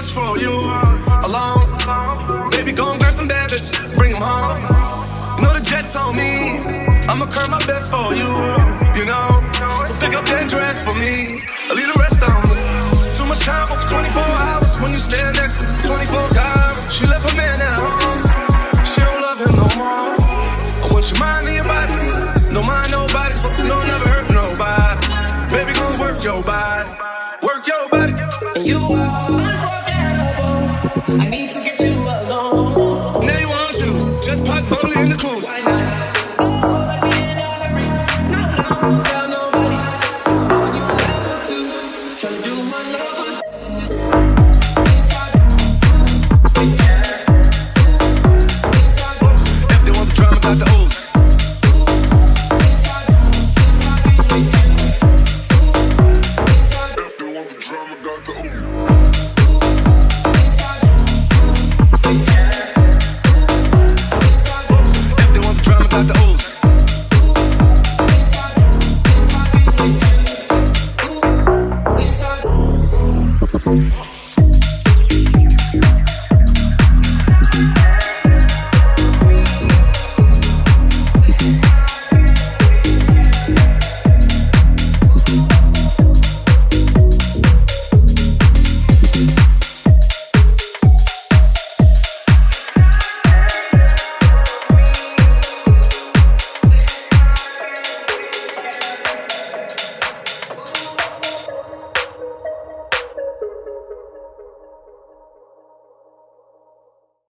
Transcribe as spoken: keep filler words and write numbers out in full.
just for you alone. Baby, go and grab some bad bitches, bring them home. You know the jet's on me, I'ma curb my best for you, you know. So pick up that dress for me, I leave the rest on me. Too much time for twenty-four hours when you stand next to twenty-four hours. She left her man at home, she don't love him no more. I want you mind me your body, don't mind nobody, so you don't never hurt nobody. Baby, gon' work your body, work your body. And you are unforgettable. I need